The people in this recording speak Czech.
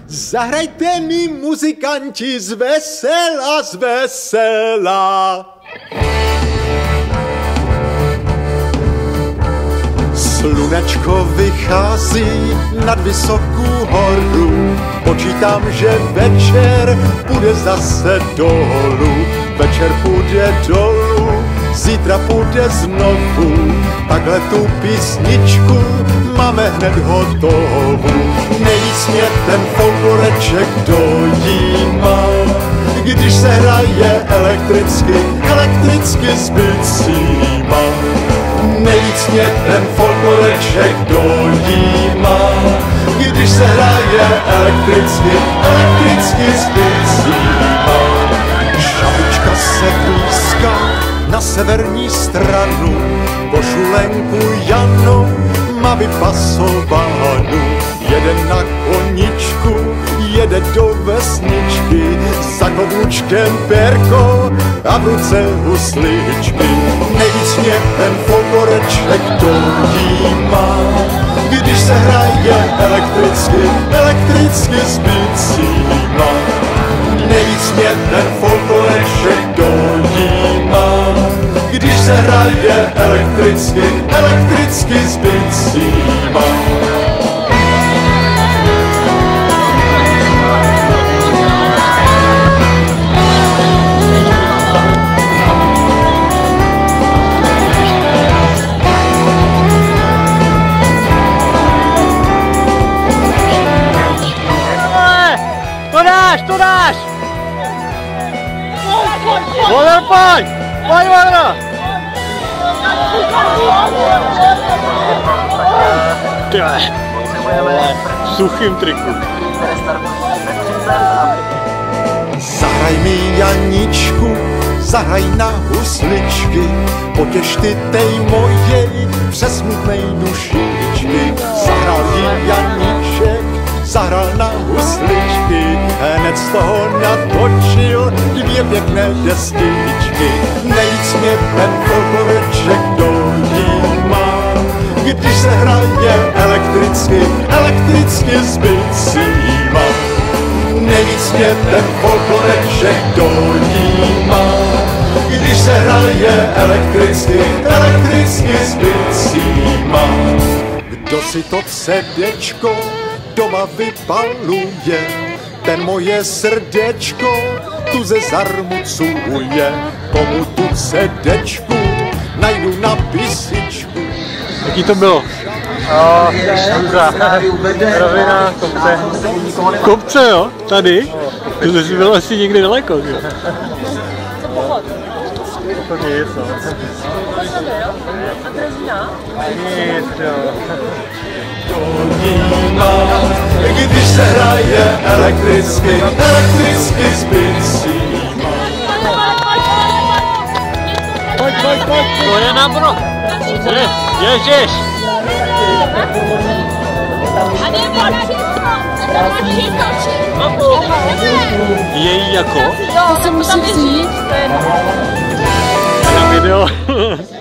Zahrajte mi muzikanti z vesela, z vesela. Slunečko vychází nad vysokou horu, počítám, že večer půjde zase dolů. Večer půjde dolů, zítra půjde znovu, takhle tu písničku máme hned hotovou. Nejvíc mě ten folkloreček dojímá, když se hraje elektricky, elektricky s bicíma. Nejvíc mě ten folkloreček dojímá, když se hraje elektricky, elektricky s bicíma. Šabička se blízká na severní stranu, pošulenku Janu má vypasovánu. Jeden na koničku jede do vesničky, za kloboučkem perko a v ruce husličky. Nejvíc mě ten folkloreček dojímá, když se hraje elektricky, elektricky s bicíma. Nejvíc mě ten folkloreček dojímá, když se hraje elektricky, elektricky s bicíma. To dáš! Vodor, pojď! Pojď, Vodor! Tyhle, v suchým triku. Zahraj mi Janičku, zahraj na husličky, potěš ty tej mojej přesmutnej dušičky. Zahrál jí Janíček, zahrál na husličky, hned z toho natočil dvě pěkné destičky. Nejvíc mě ten folkloreček dojímá, když se hraje elektricky, elektricky s bicíma. Nejvíc mě ten folkloreček dojímá, když se hraje elektricky, elektricky s bicíma. Kdo si to CDčko doma vypaluje, ten moje srdečko tu ze zarmucuje. Komu tu CDčku najdu na písničku. Jaký to bylo? Rovina, kopce. Kopce, jo? Tady? To jsi byl asi někde daleko, jo? To nic, no. Nic, jo. Když se hraje elektricky, elektricky s bicíma. Pojď, pojď, pojď. To je na brok. Ježiš. Její jako? To se musí vzít. Na video.